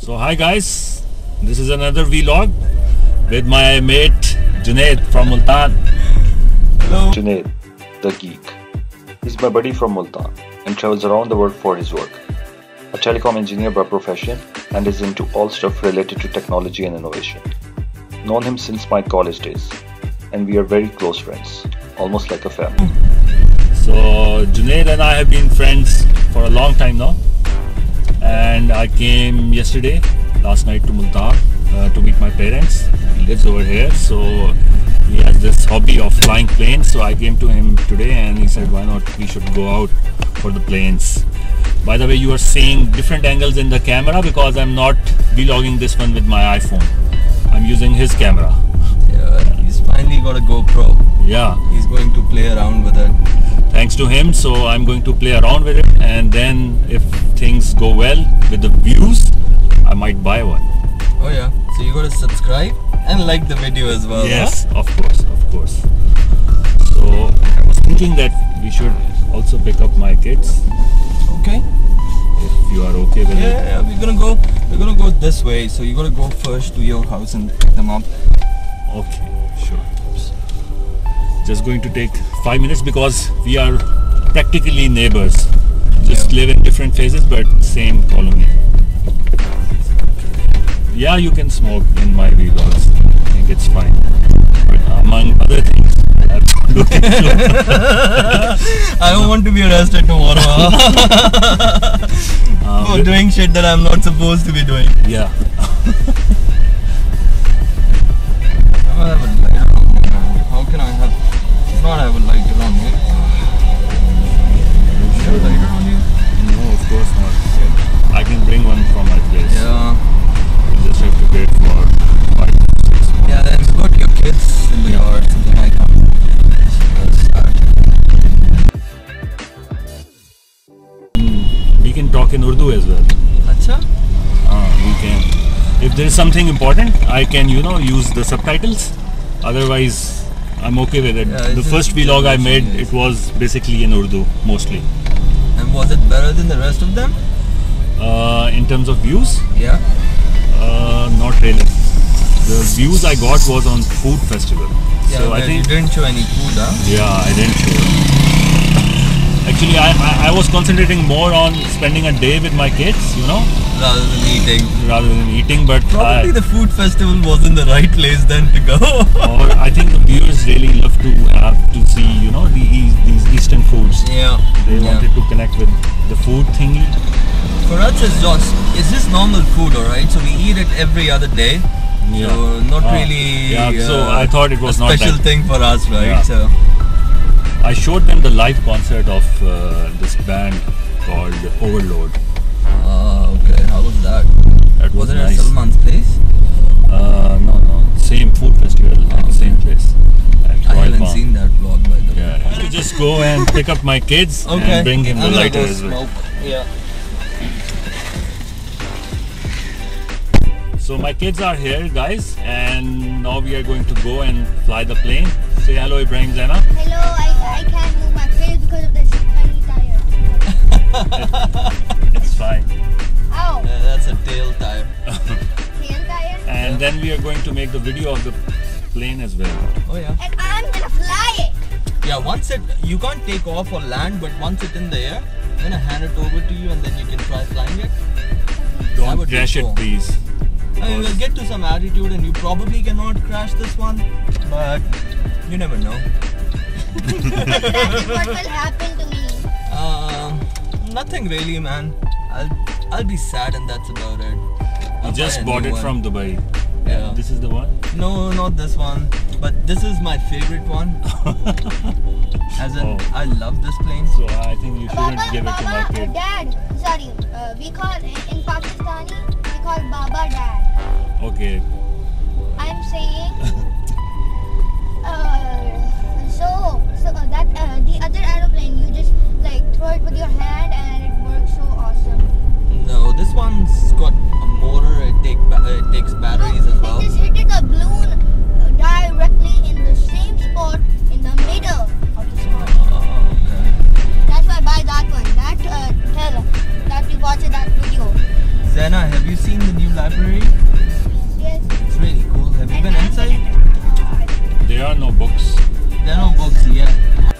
So hi guys, this is another vlog with my mate Junaid from Multan. Hello. Junaid, the geek. He's my buddy from Multan and travels around the world for his work. A telecom engineer by profession and is into all stuff related to technology and innovation. Known him since my college days and we are very close friends, almost like a family. So Junaid and I have been friends for a long time now, and I came last night to Multan to meet my parents. He lives over here, so he has this hobby of flying planes. So I came to him today and he said, why not we should go out for the planes. By the way, you are seeing different angles in the camera because I'm not vlogging this one with my iPhone. I'm using his camera. Yeah, he's finally got a GoPro. Yeah. He's going to play around with it. Thanks to him, so I'm going to play around with it, and then if things go well with the views, I might buy one. Oh yeah, so you got to subscribe and like the video as well. Yes, huh? Of course. So I was thinking that we should also pick up my kids. Okay. If you are okay with it. Yeah, we're gonna go this way, so you gotta go first to your house and pick them up. Okay, sure. Just going to take 5 minutes because we are practically neighbors. Just live in different phases but same colony. Yeah, you can smoke in my vlogs. I think it's fine. But among other things, I have to look into. I don't want to be arrested tomorrow. For doing shit that I'm not supposed to be doing. Yeah. How can I not have a lighter on me? You have a lighter on you? No, of course not. I can bring one from my place. Yeah. You just have to wait for 5 to 6 months. Yeah, then you got your kids in the yard, so they might come. We can talk in Urdu as well. Acha? We can. If there is something important, I can, use the subtitles. Otherwise, I'm okay with it. Yeah, the first vlog I made, it was basically in Urdu, mostly. And was it better than the rest of them? In terms of views? Yeah. Not really. The views I got was on food festival. Yeah, so I think you didn't show any food, huh? Yeah, I didn't show. Actually, I was concentrating more on spending a day with my kids, rather than eating. But probably the food festival wasn't the right place then to go. Or I think the viewers really love to see, these Eastern foods. Yeah. They wanted to connect with the food thingy. For us, it's just normal food, alright? So we eat it every other day. Yeah. So not really. Yeah. So I thought it was a not special thing for us, right? Yeah. So I showed them the live concert of this band called Overload. Okay. How was that? That was it nice. at Salman's place? No. Same food festival, at the same place. I haven't seen that vlog, by the way. Yeah. I should just go and pick up my kids and bring him the lighter as well. Yeah. So my kids are here, guys, and now we are going to go and fly the plane. Say hello, Ibrahim Zaina. Hello, I can't move my face because of this tiny tire. It's fine. Ow! Yeah, that's a tail tire. Tail tire? And then we are going to make the video of the plane as well. Oh yeah. And I'm gonna fly it. Yeah, you can't take off or land, but once it's in the air, I'm gonna hand it over to you and then you can try flying it. Don't crash it, please. You will get to some altitude and you probably cannot crash this one, but you never know. What will happen to me? Nothing really, man. I'll be sad and that's about it. You just bought it from Dubai. Yeah. This is the one? No, not this one. But this is my favorite one. As in, I love this plane. So I think you shouldn't give it to my kid. Dad, sorry. We call in Pakistani, we call Baba Dad. Okay. I'm saying. So that the other aeroplane, you just like throw it with your hand and it works so awesome. No, this one's got a motor. It takes batteries as well. They just hit a balloon directly in the same spot in the middle of the spot. Okay. That's why I buy that one. That tell that you watch that video. Zaina, have you seen the new library? Yes. It's really cool. Have you been inside? There are no books. There are no books yet.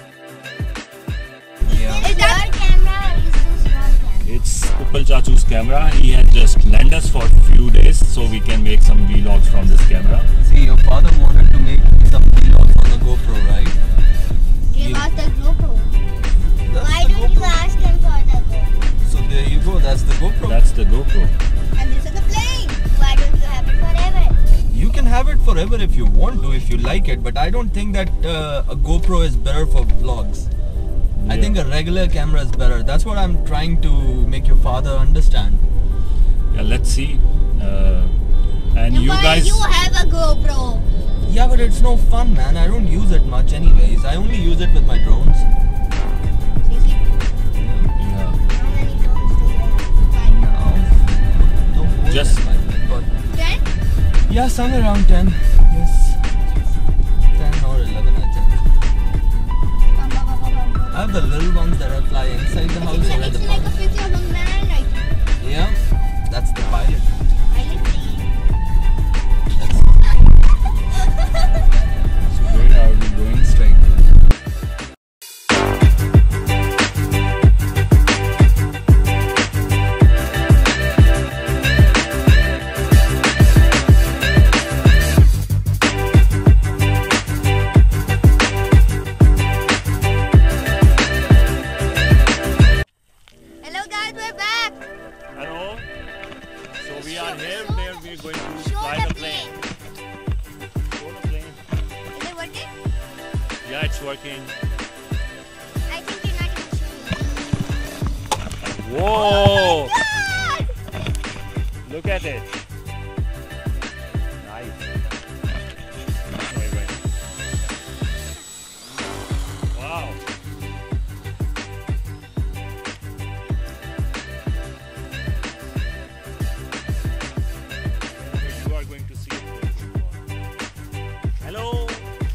Yeah. Is that your camera or is this your camera? It's Uppal Chachu's camera. He had just lent us for a few days so we can make some vlogs from this camera. See, your father wanted to make some vlogs on the GoPro, right? Give us the GoPro. That's Why the don't you GoPro. ask him for the GoPro? So there you go. That's the GoPro. That's the GoPro. And this is the plane. Why don't you have it forever? You can have it forever if you want to, if you like it. But I don't think that a GoPro is better for vlogs. I Yeah. think a regular camera is better. That's what I'm trying to make your father understand. Yeah, let's see. And you Why guys, you have a GoPro? Yeah, but it's no fun, man. I don't use it much anyways. I only use it with my drones. Seriously? yeah, How many drones do you have? Five. No. Don't hold Just- it like that, but 10? yeah, somewhere around 10. Yes. 10 or 11, I think. I have the little ones that fly inside the house or in the It's like a park. picture of a man right here. Yeah, that's the pilot. I can see. That's so where are we going? straight. Hello guys, we're back. Hello. So we are here Show- where we are going to Show fly the the plane. plane. Show the plane. Is it working? Yeah, it's working. I think you're not even showing. Whoa! God! Look at it. Nice. Wait, wait. Wow. You are going to see it. Hello.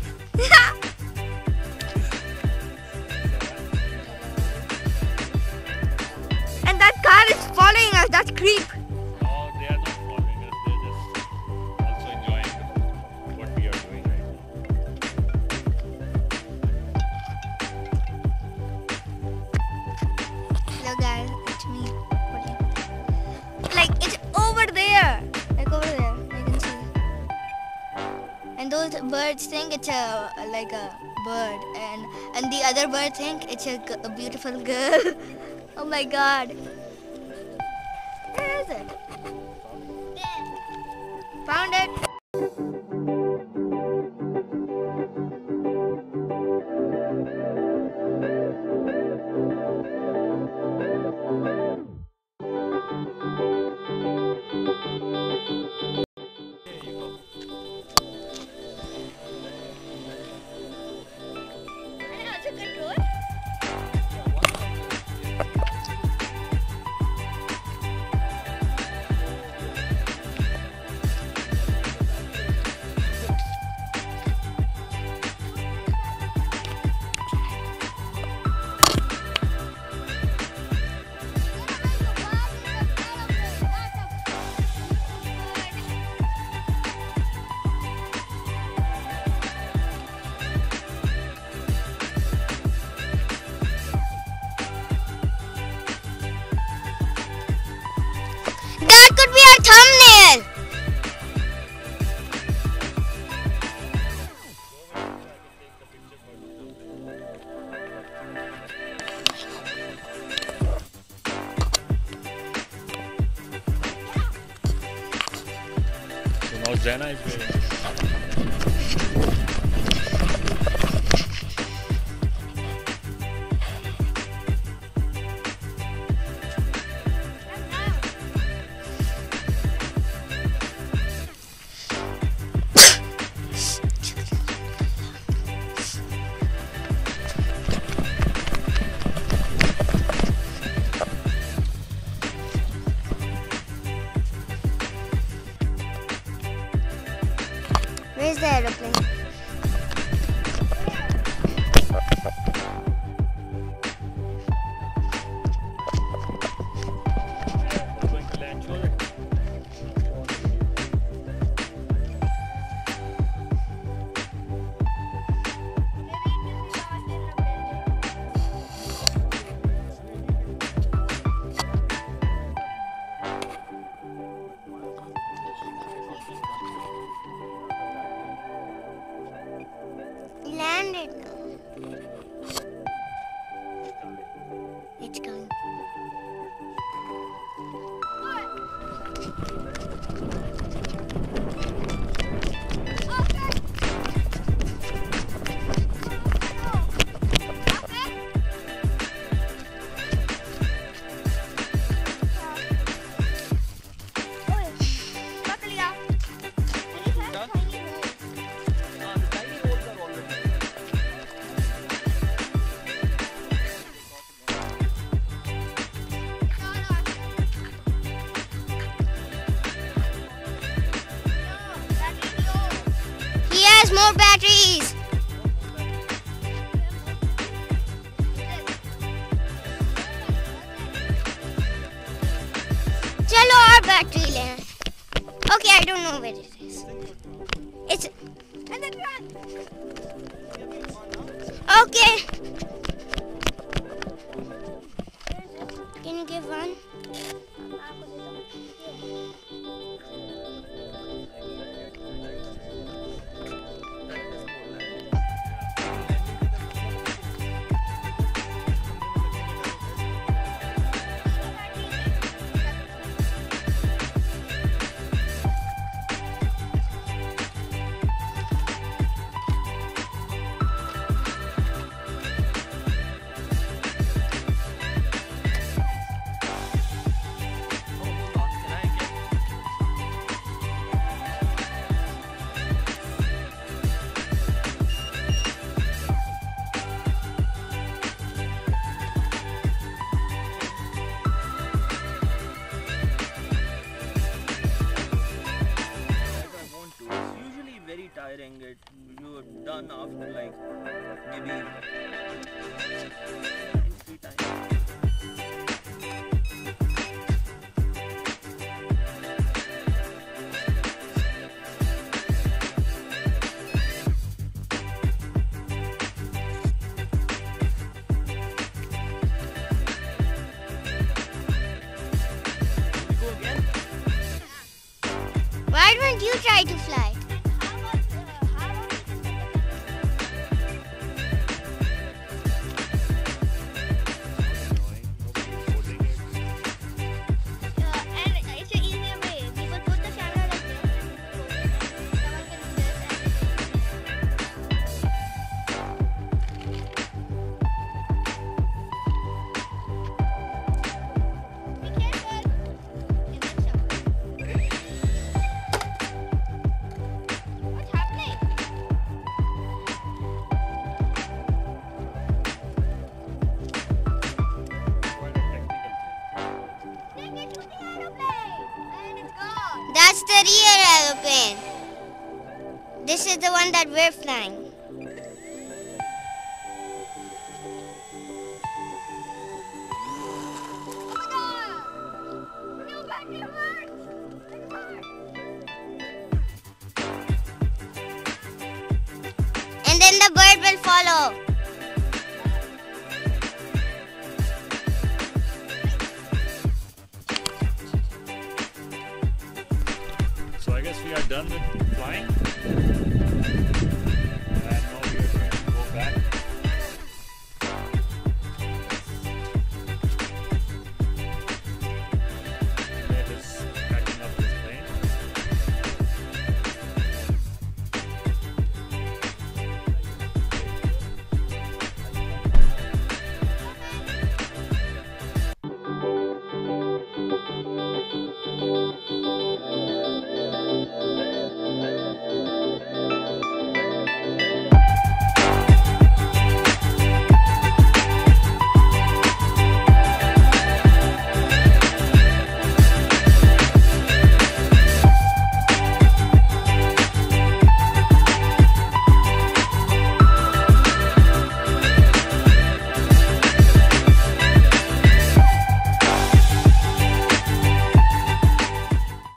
And that car is following us. That's creep. No, they are not following us. They're just also enjoying what we are doing right now. Hello guys, it's me. Like it's over there. Like over there. You can see. And those birds think it's like a bird, and the other bird think it's a beautiful girl. Oh my God. Where is it? Found it. And also control. That could be our thumbnail. So now Zena is wearing. Where's the aeroplane? We're going to land. Show it. more batteries. चलो और battery ले. Okay, I don't know where it is. It's in the trunk. Okay. Can you give one? Tiring. You're done after like maybe 3 times. Go again? Why don't you try to fly? That's the real aeroplane. This is the one that we're flying. And then the bird will follow. So I guess we are done with flying.